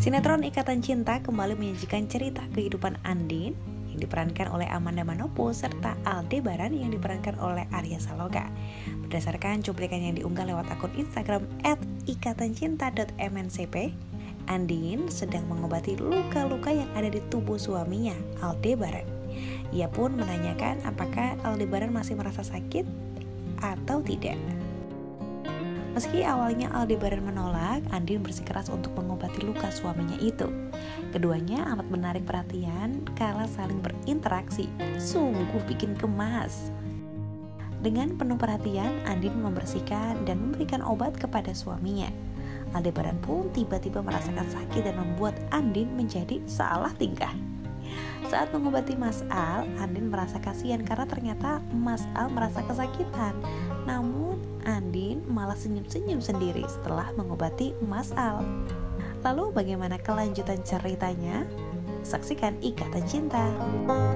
Sinetron Ikatan Cinta kembali menyajikan cerita kehidupan Andin yang diperankan oleh Amanda Manopo serta Aldebaran yang diperankan oleh Arya Saloka. Berdasarkan cuplikan yang diunggah lewat akun Instagram @ikatancinta.mncp, Andin sedang mengobati luka-luka yang ada di tubuh suaminya, Aldebaran. Ia pun menanyakan apakah Aldebaran masih merasa sakit atau tidak. Meski awalnya Aldebaran menolak, Andin bersikeras untuk mengobati luka suaminya itu. Keduanya amat menarik perhatian kala saling berinteraksi, sungguh bikin gemas. Dengan penuh perhatian, Andin membersihkan dan memberikan obat kepada suaminya. Aldebaran pun tiba-tiba merasakan sakit dan membuat Andin menjadi salah tingkah. Saat mengobati Mas Al, Andin merasa kasihan karena ternyata Mas Al merasa kesakitan. Namun Andin malah senyum-senyum sendiri setelah mengobati Mas Al. Lalu bagaimana kelanjutan ceritanya? Saksikan Ikatan Cinta.